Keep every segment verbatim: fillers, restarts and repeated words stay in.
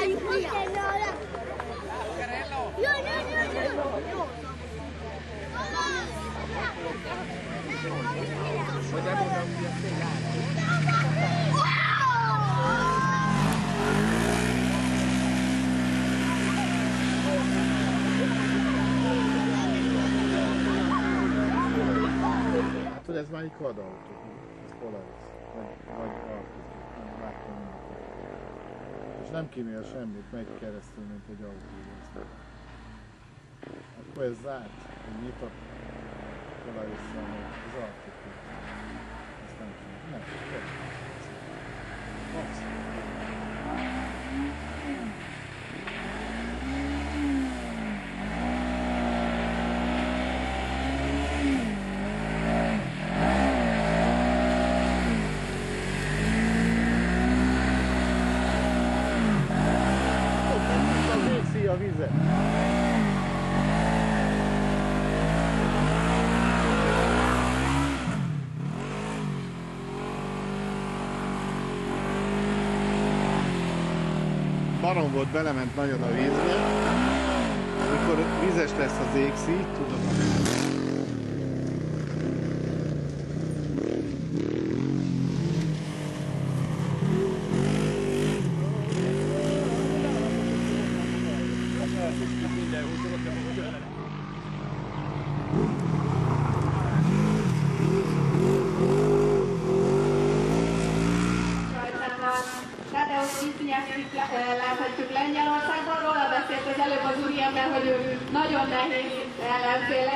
Hát, hogy ez már egy kvadautó, ez Polaris, vagy, vagy Alpine, nem láttam mindent. És nem kímél semmit, megy keresztül, mint egy autó. Akkor ez zárt, hogy nyitott Polaris-szal, az Alpine. Ezt nem kímél, nem, nem. A vizet. Barom volt, belement nagyon a vízbe. Amikor vízes lesz az égszíj, tudod. Láthatjuk Lengyelországban, róla beszélt az előbb az úriember, hogy ő nagyon nehéz ellenféle.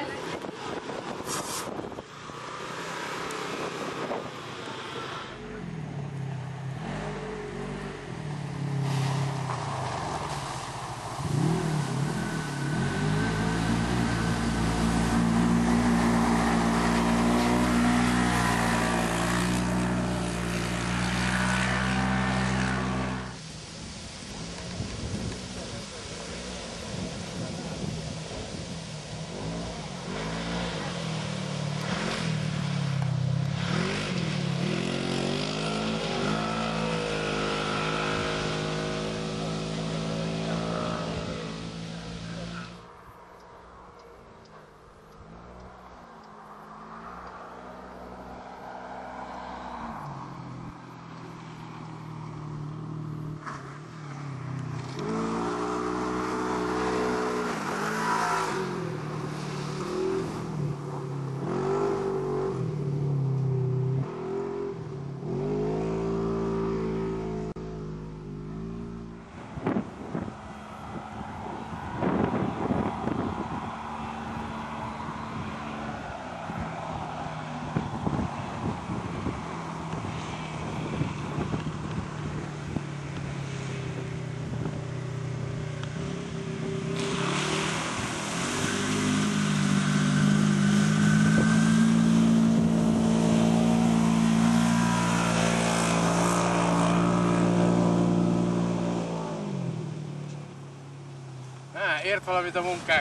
Ért valamit a munkánk.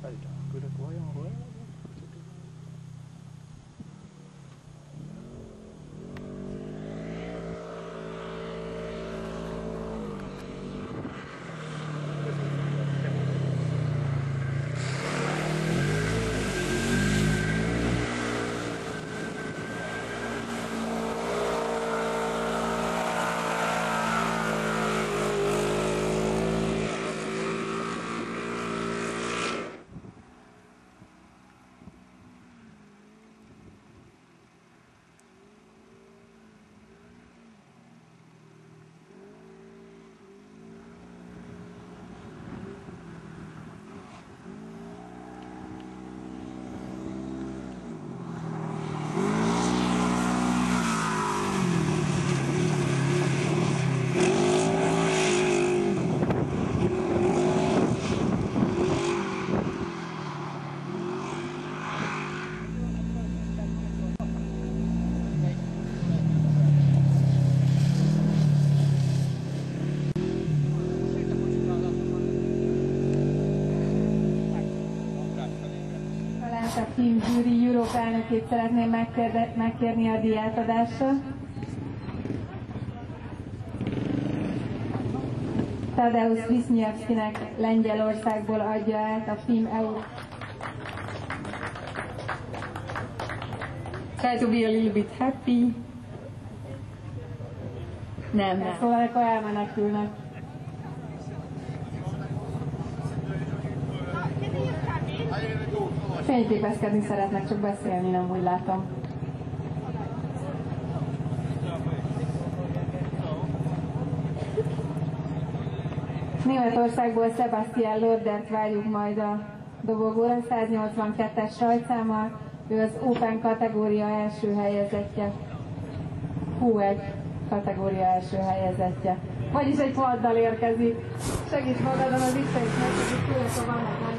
Good vajon, A Film Jury Europe elnökét szeretném megkérde, megkérni a díjátadásra. Tadeusz Wiśniewskinek Lengyelországból adja át a Film Europe. Try to be a little bit happy. Nem, nem. Szóval akkor elmenekülnek. Fényképezkedni szeretnek, csak beszélni nem, úgy látom. Németországból Sebastian Lordert várjuk majd a dobogóra, száznyolcvankettes rajtszámmal. Ő az Open kategória első helyezettje. hú egy kategória első helyezettje. Vagyis egy faddal érkezik. Segíts magadon az itt is, mert hogy vannak